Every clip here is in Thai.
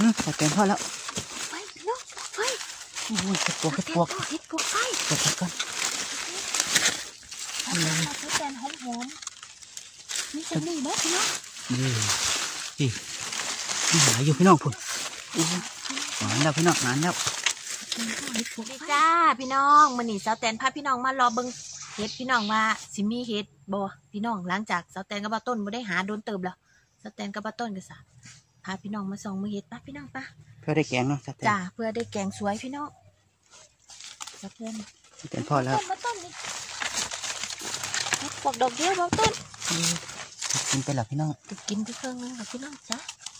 ใส่แกงทอดแล้วไฟเนาะไฟโอ้ยเห็ดปวกเห็ดปวกไฟเก็บก่อนใช้แกงหอมๆนี่จะนี่ไหมพี่น้องนี่หาอยู่พี่น้องพุ่นหวานแล้วพี่น้องหวานแล้วจ้าพี่น้องมื้อนี้สาวแตนพาพี่น้องมารอเบิ่งเห็ดพี่น้องว่าสิมีเห็ดบ่พี่น้องหลังจากสาวแตนกับบ่ต้นบ่ได้หาโดนเติบแล้วสาวแตนกับบ่ต้นก็ซะพาพี่น้องมาส่องมือเห็ดป่ะพี่น้องป่ะเพื่อได้แกงเนาะจ้าเพื่อได้แกงสวยพี่น้องสาวแตนพอแล้วบ่ต้นนี่ปอกดอกเดียวบ่ต้นกินไปแล้วพี่น้องกินไปเครื่องนึงแล้วพี่น้องจ้า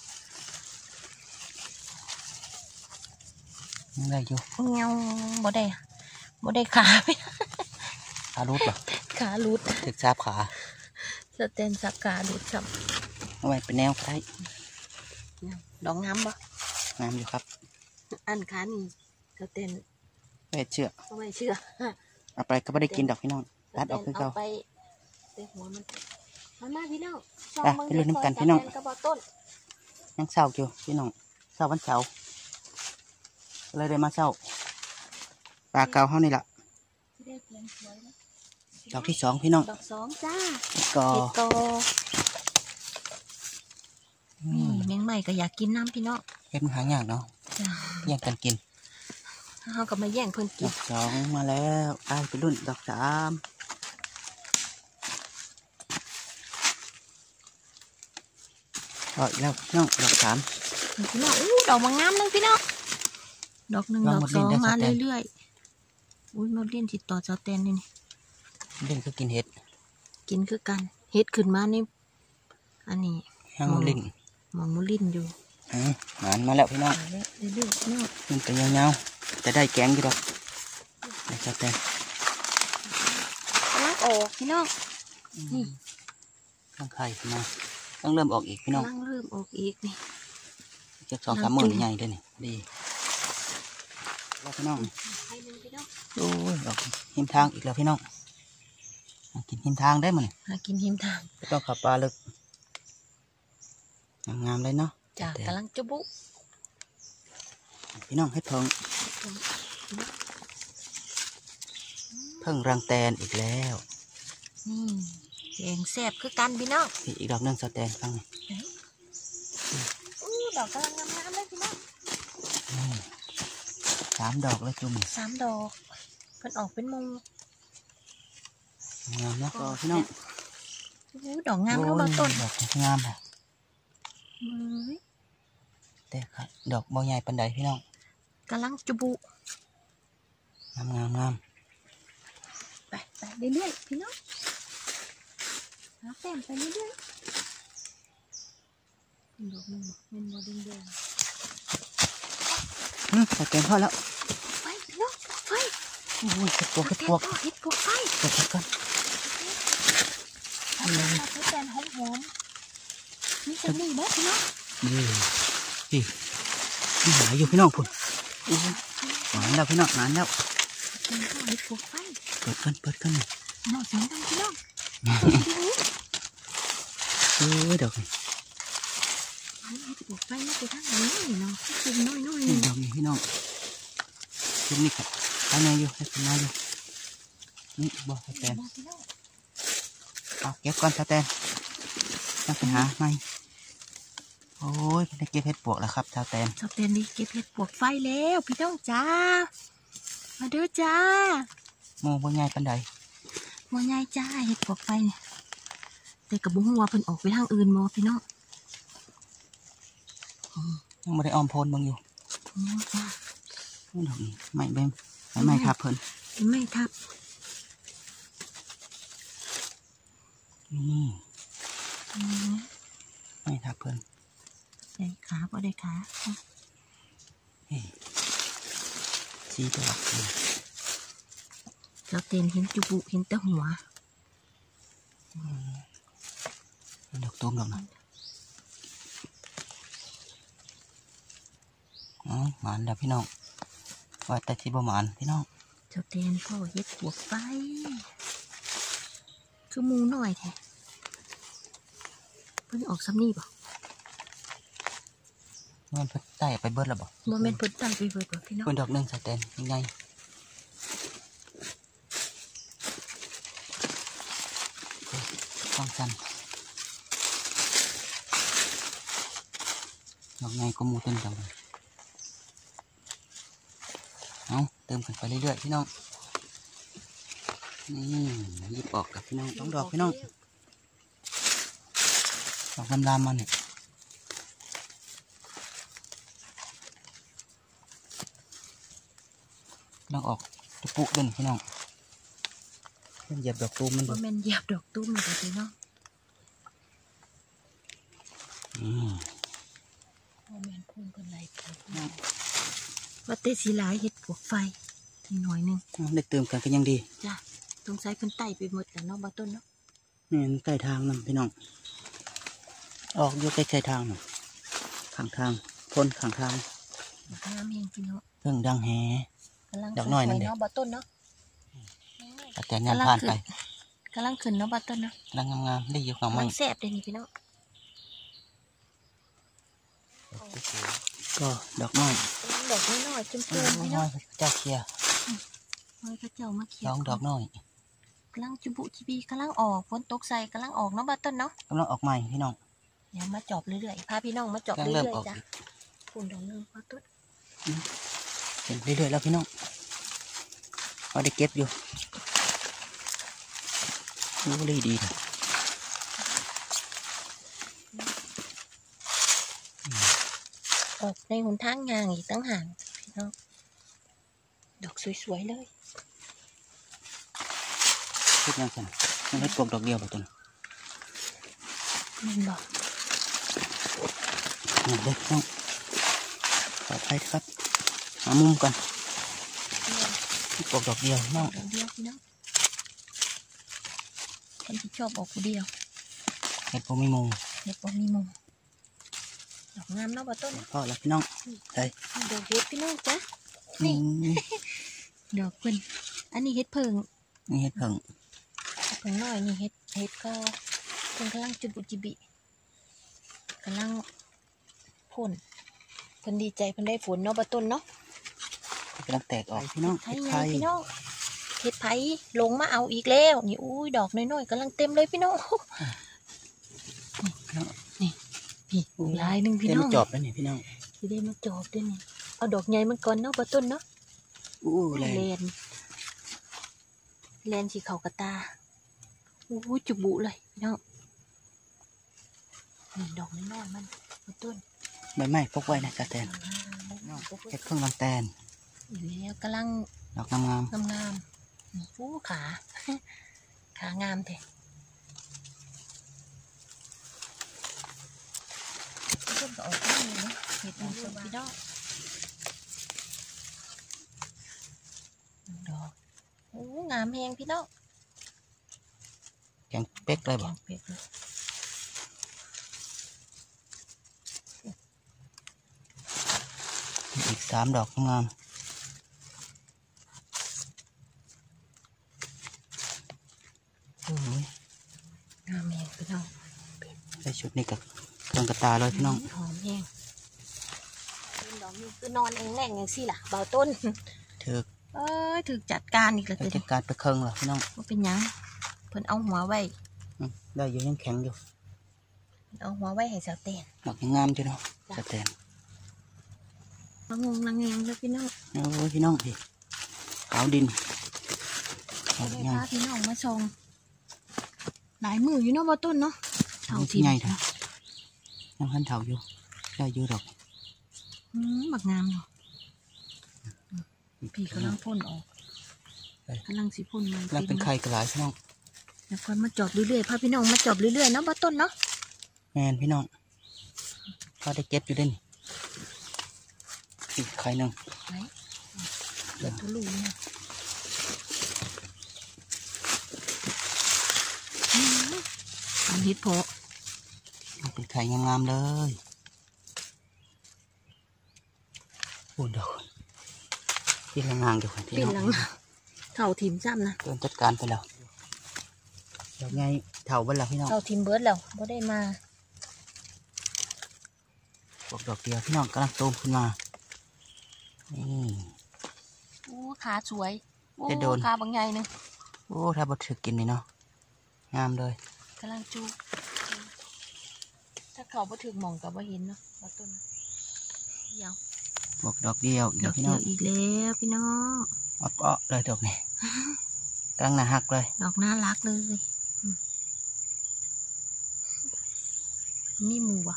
ยังได้อยู่เงาบ่ได้ขารูดเหรอขารูดถึกซาบขาสเตนสับขารูดจับเอาไว้เป็นแนวก็ได้ดอกงามบ่งามอยู่ครับอันขานี่สเตนไว้เชื่อเอาไปก็ไม่ได้กินดอกพี่น้องรัดออกคือเก่าไปหัวมันมาพี่น้องไปเล่นน้ำกันพี่น้องยังเศร้าอยู่พี่น้องเศร้าวันเสาร์เลยได้มาเศร้าปลาเกาเขานี่แหละดอกที่สองพี่น้องดอกสองจ้าเห็ดกอนี่แมงใหม่ก็อยากกินน้ำพี่น้องเห็ดมันหายากเนาะแย่งกันกินเขาก็มาแย่งเพื่อนกินดอกสองมาแล้วไปรุ่นดอกสามแล้วพี่น้องดอกสามพี่น้องดอกมางามนึงพี่น้องดอกหนึ่งดอกสองมาเรื่อยๆอุ้ยมาเล่นติดต่อเจ้าแตนนี่เล่นก็กินเห็ดกินคือกันเห็ดขึ้นมานี่อันนี้มองลินอยู่หมานมาแล้วพี่น้องเรื่อยๆพี่น้องมันเป็นยาวๆจะได้แกงอยู่ดอกเจ้าแตนล้างออกพี่น้องนี่ต้องไข่มาต้องเริ่มออกอีกพี่น้องเริ่มออกอีกนี่จะ2-3 มื้อใหญ่ด้วยนี่ดีแล้วพี่น้องโอ้ยออกหิมทางอีกแล้วพี่น้องกินหิมทางได้มั้ยกินหิมทางต้องขับปลาลึกงามเลยเนาะจ้ะกำลังจะบุพี่น้องให้เพิ่งรังแตนอีกแล้วนี่แกงแซ่บคือกันพี่น้องอีกดอกนึงสแตนฟังดอกกำลังงามๆเลยพี่น้อง 3 ดอกเลยจุ่ม 3 ดอกเพิ่นออกเป็นมุงงามแล้วก็พี่น้องดอกงามแล้วต้นดอกงามค่ะแต่ครับดอกบอใหญ่ปันใดพี่น้องกำลังจุบุงามไปเรื่อยๆพี่น้องหาแต้มไปเรื่อยๆดอกนึงเป็นโมเดลเดิมใส่แกงทอดแล้วไฟพี่น้องไฟโอ้ยเห็ดปวกไฟเก็บก่อนใช้แกงหอมๆนี่จะนี่ไหมพี่น้องนี่หาอยู่พี่น้องพุ่นหวานแล้วพี่น้องหวานแล้วเห็ดปวกไฟเปิดกันน้องเสียงดังพี่น้องดอกนี่เห็ดปวกไฟไม่ไปทางนี้เนาะจุ่มน้อยดอกนี้พี่น้องจุ่มนี่ครับทำไงอยู่ให้ทำไงอยู่นี่บอกสแตนเอาเก็บก่อนสแตนต้องไปหาไหมโอ้ยได้เก็บเห็ดปวกแล้วครับสแตนนี่เก็บเห็ดปวกไฟแล้วพี่น้องจ้ามาเด้อจ้าโมบ่ใหญ่ปันใดบ่ใหญ่จ้าเห็ดปวกไฟเนี่ยแต่กระบุ้งว่าเพิ่นออกไปทางอื่นมอพี่น้องยังไม่ได้ออมโพนบางอยู่จ้าดอกนี้ไม่ทับเพิ่นไม่ทับนี่ไม่ทับเพิ่นได้ขาก็ได้ขาสีดอกเราเต็นเห็นจุบุเห็นแต่หัวดอกตูมดอกนั้นหมานแล้วพี่น้องว่าแต่ที่บ่หมานพี่น้องเจ้าเต็นพ่อเห็ดปวกไฟคือมูหน่อยแท้เพิ่งออกซ้ำนี่ป่ะมันเพิ่นใต้ไปเบิดแล้วบ่โมเมนต์เพิ่นตั้งไปเบิดบ่พี่น้องเพิ่นดอกหนึงสแตนยังไงต้องสั่นดอกไงก็มูเต็มดอกเลยเอาเติมกันไปเรื่อยๆพี่น้องนี่หยิบออกกับพี่น้องต้องดอกพี่น้องดอกดำๆมาเนี่ยน้องออกตุปุเด่นพี่น้องเพิ่นเหยียบดอกตูมมันโมดูเมนต์เหยียบดอกตุ้มเลยพี่น้อง โมเมนต์พุ่งกันไหลไปว่าเตสีหลายเห็ดปวกไฟทีหน่อยหนึงได้เติมกันก็ยังดีจ้ะตรงใส่เพิ่นไต่ไปหมดแล้วเนาะบ่ต้นเนาะนี่ใกล้ทางนั่นพี่น้องออกอยู่ใกล้ๆทางน่ะข้างทางพ้นข้างทางน้ำเองพี่น้องเรื่องดังแหกำลังดอกน้อยนั่นเด้เนาะบ่ต้นเนาะแต่ยามผ่านไปกำลังขึ้นเนาะบ่ต้นเนาะกำลังงามๆได้อยู่ข้างกำไม้ลังแซ่บเลยนี่พี่น้องก็ดอกน้อยดอกน้อยๆจุ่มน้ๆพี่น้ออย งๆเจ้าเคลียร์น้อยก็เจ้ามาเขียสองดอกน้อยกำลังจุบุจิบีกำลังออกฝนตกใส่กำลังออกเนาะบ่ต้นเนาะกำลังออกใหม่พี่น้องเดี๋ยวมาจอบเรื่อยๆพาพี่น้องมาจอบกำลังเรื่เริ่มอยออกๆจ้ะคุณดอกหนึงบ่ต้นเห็นเรื่อยๆแล้วพี่น้องพอได้เก็บอยู่รู้เลยดีเลยออกในหนทางยางอีกตั้งห่างพี่น้องดอกสวยๆเลยเฮ็ดยังไงมันเฮ็ดกบดอกเดียวแบบตัวนี้มันบอกนี่เด็กน้องปลอดภัยครับหามุมกันเฮ็ดกบดอกเดียวน้องดอกเดียวพี่น้องคนที่ชอบออกผู้เดียวเฮ็ดบ่มีมุมเห็ดบ่มีมุมดอกงามเนาะบ่ต้นพอแล้วพี่น้องได้ดอกเห็ดพี่น้องจ้ะนี่ดอกเพิ่นอันนี้เห็ดเพิงนี่เฮ็ดเพิ่งเพิงน้อยนี่เห็ดก็เพิ่นกำลังจุบุจิบิกำลังพ่นเพิ่นดีใจเพิ่นได้ฝนเนาะบ่ต้นเนาะกำลังแตกออกพี่น้องไผ่เฮ็ดไงไข่พี่น้องเห็ดไผ่ลงมาเอาอีกแล้วนี่อุ้ยดอกน้อยๆกำลังเต็มเลยพี่น้องนี่พี่ลายหนึงพี่เต็มน้องจอบแล้วนี่พี่น้องสิได้มาจอบด้วยนี่เอาดอกใหญ่มันก่อนเนาะบ่ต้นเนาะอู้แรงแลนสีเขากระตาอู้จุบุเลยพี่น้องนี่ดอกน้อยๆมันบ่ต้นใบไม้พกไว้นะกระแตนเฮ็ดเพิ่งลังแตนอยู่แล้วกำลังดอกงามงามๆนี่อู้ขา ขางามแท้ต้นก็ออกมาเลยเนาะเห็ดมันสวยพี่น้องดอกอู้งามแฮงพี่น้องๆแกงเป๊กเลยบ่แกงเป็ดเลยอีก3 ดอกงามโอ้ยงามแฮงพี่น้องใส่ชุดนี้กับเครื่องกระตาเลยพี่น้องหอมแห้งดอกนี้คือนอนเองแรงอย่างสิล่ะเบาต้นถือเอ้ยถึกจัดการอีกแล้วไปเดี๋ยวจัดการไปเครื่องแล้วพี่น้องว่าเป็นหยังเพิ่นเอาหัวไว้ได้อยู่ยังแข็งอยู่เอาหัวไว้ให้สาวเต้นดอกยังงามจ้ะเนาะกระแตนมางงนางแงงเลยพี่น้องโอ้ยพี่น้องพี่ขาวดินเอาได้ง่าพาย พี่น้องมาชมหลายมืออยู่เนาะเบาต้นเนาะเท่าทีใหญ่เถอะยังหันเถาอยู่ได้อยู่ดอกบักงามเนาะพี่กำลังพ่นออกกำลังสิพ่นมันแล้วเป็นไข่กระหลายพี่น้องแล้วค่อยมาจอบเรื่อยๆพาพี่น้องมาจอบเรื่อยๆเนาะเบาต้นเนาะแมนพี่น้องพอได้เก็บอยู่เด่นอีกไข่หนึ่งไหนเดี๋ยวทุลูกเนี่ยอันเฮ็ดเพาะเป็นไข่งามๆเลยโอ้ดอกที่ละงางอยู่พี่เป็นน้องหลังเท่าทีมซ้ำนะเริ่มจัดการไปแล้วดอกไงเถาไปแล้วพี่น้องเท่าทีมเบิร์ดแล้วบ่ได้มาฝบอกดอกเดียวพี่น้องกำลังโตขึ้นมานี่โอ้ขาสวยโอ้จะโดนขาบางใหญ่หนึงโอ้ถ้าบ่ถึกกินนี่เนาะงามเลยกำลังจูถ้าเขาบ่ถึงหม่องก็บ่เห็นเนาะบ่ต้นเดี๋ยวบอกดอกเดียวอีกดแล้อวกพี่เดีน้ยอวงอีกแล้วพี่น้องอ้อเลยดอกนี่กำลังน่าฮักเลยดอกน่ารักเลยมีหมูอ่ะ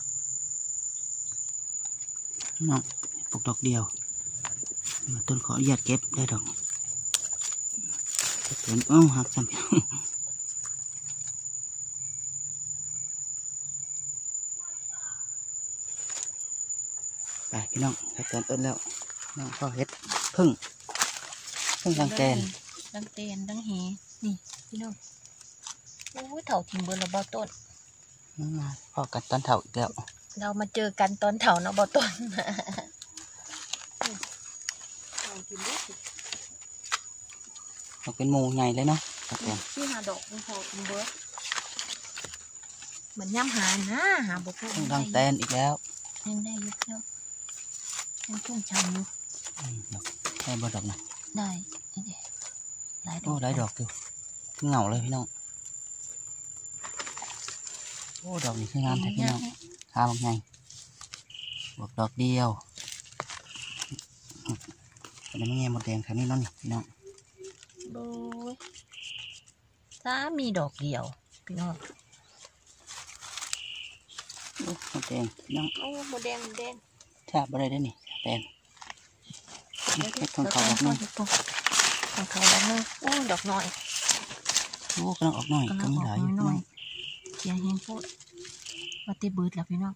พี่น้องปลูกดอกเดียวมาต้นขออนุญาตเก็บได้ดอกเห็นหักซ้ำพี่น้องไปพี่น้องไปเติมต้นแล้วน้องพ่อเฮ็ดพึ่งทางแกนดังเตนดังเหนี่พี่น้องโอ้ยเถาทิมเบอร์ละบ่ต้นพ่อกัดตอนเถาอีกแล้วเรามาเจอกันตอนเถาเนาะบ่ต้นเถาทิมเบอร์มันเป็นหมูใหญ่เลยเนาะครับผมชื่อหาดอกเป็นเถาทิมเบอร์เหมือนย่ำหานะหาบ่พบทางแตนอีกแล้วยังได้อยู่เนาะยังชุ่มฉ่ำอยู่ดอกได้บ่ดอกนะได้นี่เด้หลายดโอ้อกได้ดอกอยู่เหงาเลยพี่น้องโอ้ดอกนี้คืองามแท้พี่น้องข้าวไงบวกดอกเดียวอันนี้ไม่แง่หมดแดงครับนี่เน้องนี่พี่น้องโอ้ยถ้ามีดอกเดียวพี่น้องโอ้หมดแดงพี่น้องโอ้หมดแดงหมดแดงชาบอะไรได้นี่แตนเฮ็ดทองขาวดอกนึงทองขาวดอกนึงโอ้ดอกน้อยโอ้กำลังออกหน่อยกำลัก็งมีออหกลายอยู่พี่น้น้ออย งเขียเฮงพูดว่าเตบืดแล้วพี่น้อง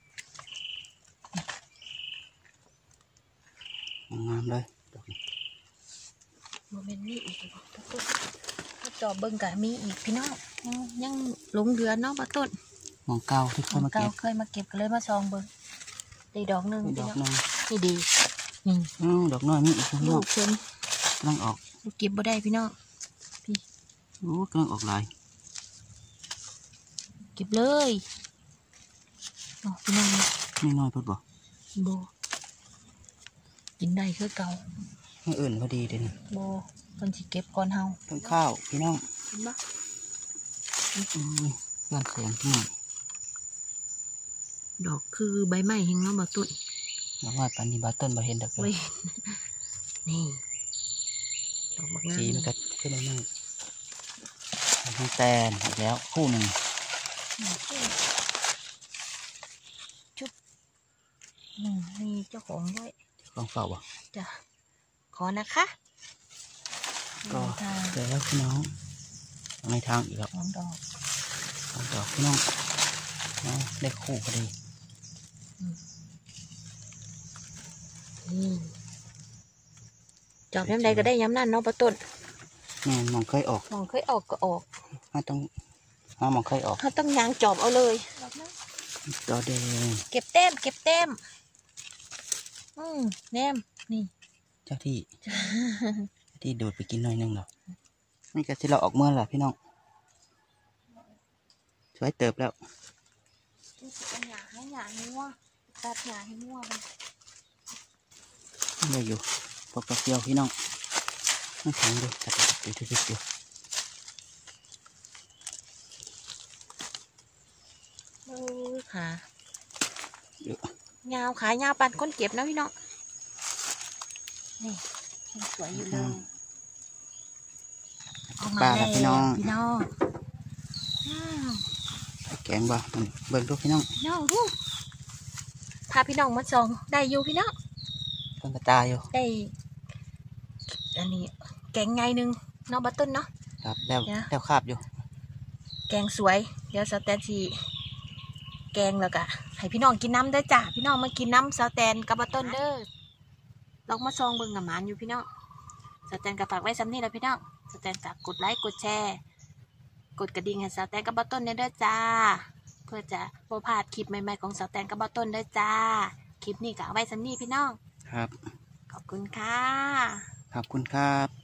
งามเลยดอกนี้โมเมนต์นี้อีกถ้าจอบเบิ่งกะมีอีกพี่น้องยังหลงเดือนเนาะมาต้นหมองเก่าที่เคยมาเก่าเก็บเคยมาเก็บก็เลยมาซองเบิ่งได้ดอกหนึงมีดพี่อกน้องนึงนี่ดีนี่ดอกน้อยมีอีกพี่น้ลูองกเพิ่นกำลังออกลูกเก็บบ่ได้พี่น้องโอ้กำลังออกหลายเก็บเลยอ๋อพี่น้องนี่น้อยเพิ่นบอกโบกินได้คือเก่าไม่อื่นพอดีเด่นโบเพิ่นสิเก็บก่อนเฮาต้นข้าวพี่น้องเห็นปะเพื่อนเสียงพี่น้องดอกคือใบไม้เฮงเนาะบ่ตุ้ยบอกว่าปันนี้บาต้นบ่เห็นดอกเลเว้ยยนี่ดอกบักงามสีมันก็ขึ้นมาหน่อยทางแตนอีกแล้วคู่หนึ่งจุ๊บมีเจ้าของด้วยของเฝ้าบ่จ้ะขอนะคะก็ทางเจอแล้วพี่น้องในทางอีกแล้วของดอกของดอกพี่น้องได้คู่พอดีนี่จอบย้ำใดก็ได้ย้ำนั่นเนาะประตุนแม่นมองเคยออกมองเคยออกก็ออกไม่ต้องมองเคยออกเขาต้องยางจอบเอาเลยดอกแดงเก็บแต้มเก็บแต้มแนมนี่เจ้าที่ ที่ดูดไปกินหน่อยหนึงหรอกนี่ก็ที่เราออกเมื่อแหละพี่น้องช่วยเติบแล้วเป็นหยาให้หยาให้มั่วตัดหยาให้มั่วไปได้อยู่พวกกระเจียวพี่น้องไม่แข็งดูจัดดูทุกๆอยู่ขาเยอะยาวขายาวปันก้นเก็บนะพี่น้องนี่ยังสวยอยู่เลยเอามาปลาแล้ละพี่น้องพี่น้องอ้าวแกงบ่มันเบิ่งดูพี่น้องพี่น้องดูพาพี่น้องมาส่องได้อยู่พี่น้องเพิ่งกระตายอยู่ได้อันนี้แกงไงหนึ่งเนาะบัตต้นเนาะครับแล้วเนี่ยแล้วคาบอยู่แกงสวยเดี๋ยวสแตนสีแกงแล้วก็ให้พี่น้องกินน้ำได้อจ้ะพี่น้องมากินน้ำสแตนกับบัตต้นเด้อลองมาซองเบิ่งกับหมานอยู่พี่น้องสแตนกับฝากไว้ซ้ำนี่แหละพี่น้องสแตนฝากกดไลค์กดแชร์กดกระดิ่งให้สแตนกับบัตต้นเด้อจ้าเพื่อจะบ่พลาดคลิปใหม่ๆของสแตนกับบัตต้นเด้อจ้าคลิปนี้ก็เอาไว้ซ้ำนี่พี่น้องครับขอบคุณค่ะขอบคุณครับ